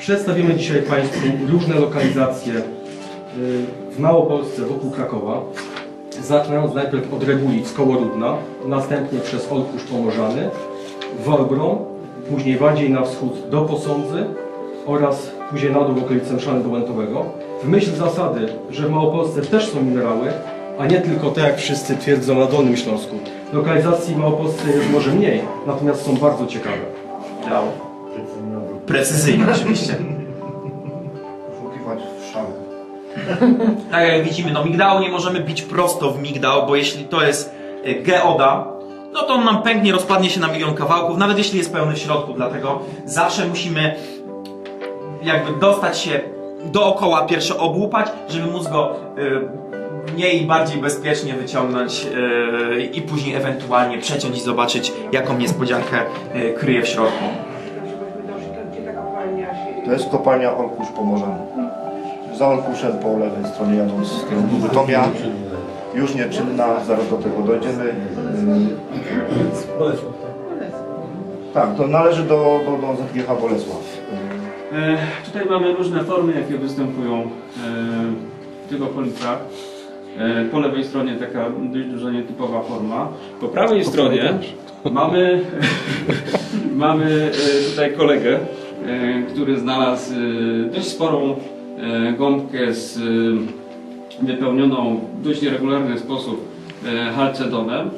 Przedstawimy dzisiaj Państwu różne lokalizacje w Małopolsce wokół Krakowa, zaczynając najpierw od Regulic koło Rudna, następnie przez Olkusz Pomorzany, Wolbrom, później bardziej na wschód do Posądzy oraz później na dół w okolice Mszany Łętowego. W myśl zasady, że w Małopolsce też są minerały, a nie tylko te, jak wszyscy twierdzą, na Dolnym Śląsku. Lokalizacji w Małopolsce jest może mniej, natomiast są bardzo ciekawe. Precyzyjnie oczywiście. Poszukiwać w szale. Tak jak widzimy, no migdału nie możemy bić prosto w migdał, bo jeśli to jest geoda, no to on nam pęknie, rozpadnie się na milion kawałków, nawet jeśli jest pełny w środku, dlatego zawsze musimy jakby dostać się dookoła, pierwsze obłupać, żeby móc go mniej i bardziej bezpiecznie wyciągnąć i później ewentualnie przeciąć i zobaczyć, jaką niespodziankę kryje w środku. To jest kopalnia Olkusz Pomorzany. Za Olkuszem po lewej stronie jadąc z kierunku Bytomia. Już nieczynna, zaraz do tego dojdziemy. Bolesław. Tak, to należy do ZGH Bolesław. Tutaj mamy różne formy, jakie występują w tych okolicach. Po lewej stronie taka dość dużo nietypowa forma. Po prawej stronie mamy tutaj kolegę, który znalazł dość sporą gąbkę wypełnioną w dość nieregularny sposób halcedonem.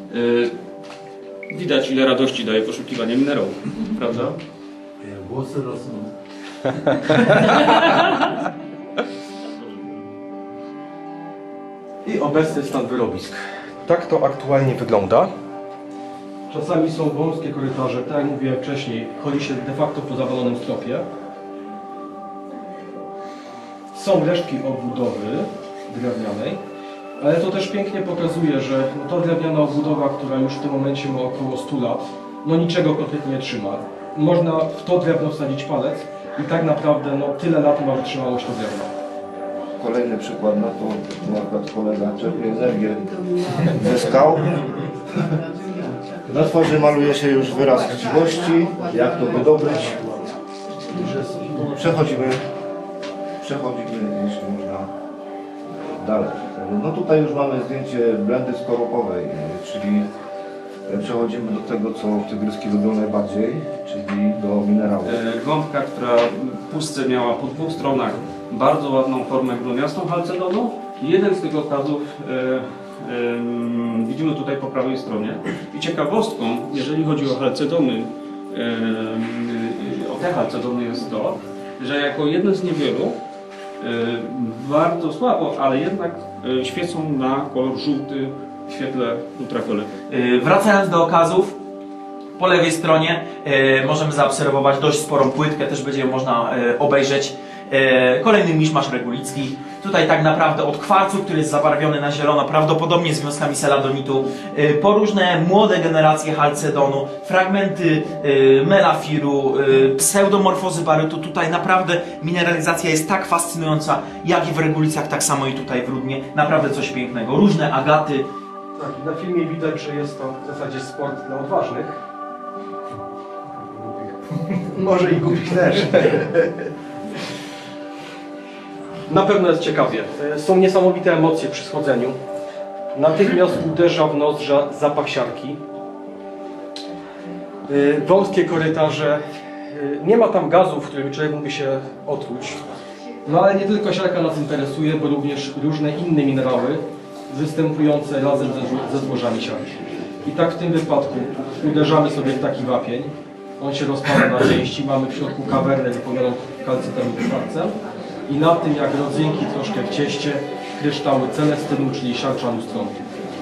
Widać, ile radości daje poszukiwanie minerałów, prawda? Włosy rosną. I obecny stan wyrobisk. Tak to aktualnie wygląda. Czasami są wąskie korytarze, tak jak mówiłem wcześniej, chodzi się de facto po zawalonym stropie. Są resztki obudowy drewnianej, ale to też pięknie pokazuje, że ta drewniana obudowa, która już w tym momencie ma około 100 lat, no niczego kompletnie nie trzyma. Można w to drewno wsadzić palec i tak naprawdę tyle lat ma wytrzymałość to drewno. Kolejny przykład na to, że akurat kolega czerpie energię ze skał. Na twarzy maluje się już wyraz chciwości, jak to wydobyć. Przechodzimy, jeśli można, dalej. No tutaj już mamy zdjęcie blendy skorupowej, czyli przechodzimy do tego, co w tygryski lubią najbardziej, czyli do minerałów. Gąbka, która w pustce miała po dwóch stronach bardzo ładną formę glumiastą halcedonu. Jeden z tych okazów widzimy tutaj po prawej stronie. I ciekawostką, jeżeli chodzi o halcedony, o te halcedony jest to, że jako jeden z niewielu, bardzo słabo, ale jednak świecą na kolor żółty w świetle ultrafioletu. Wracając do okazów, po lewej stronie możemy zaobserwować dość sporą płytkę, też będzie ją można obejrzeć. Kolejny miszmasz regulicki. Tutaj tak naprawdę od kwarcu, który jest zabarwiony na zielono, prawdopodobnie związkami seladonitu, po różne młode generacje halcedonu, fragmenty melafiru, pseudomorfozy barytu. Tutaj naprawdę mineralizacja jest tak fascynująca, jak i w Regulicach, tak samo i tutaj w Rudnie. Naprawdę coś pięknego. Różne agaty. Tak, na filmie widać, że jest to w zasadzie sport dla odważnych. Może i głupich też. Na pewno jest ciekawie. Są niesamowite emocje przy schodzeniu. Natychmiast uderza w nozdrza zapach siarki. Wąskie korytarze. Nie ma tam gazów, którymi człowiek mógłby się otruć. No ale nie tylko siarka nas interesuje, bo również różne inne minerały występujące razem ze złożami siarki. I tak w tym wypadku uderzamy sobie w taki wapień. On się rozpada na części. Mamy w środku kawernę wypełnioną kalcytem i kwarcem. I na tym, jak rodzynki troszkę w cieście, kryształy celestynu, czyli siarczanu stronki.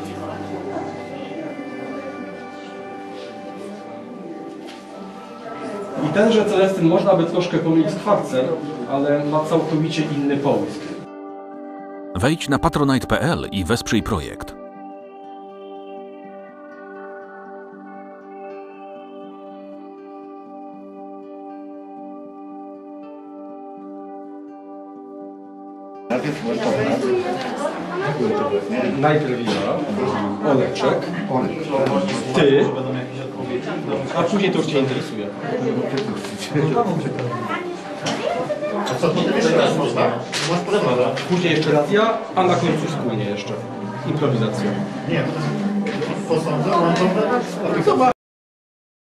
I tenże celestyn można by troszkę pomylić z kwarcem, ale ma całkowicie inny połysk. Wejdź na patronite.pl i wesprzyj projekt. Najpierw ja, Oleczek, ty, a później to już Cię interesuje. co, potem jeszcze raz można? Masz proszę. Później jeszcze raz ja, a na końcu wspólnie jeszcze. Improwizacja. Nie, to jest posądzę, mam to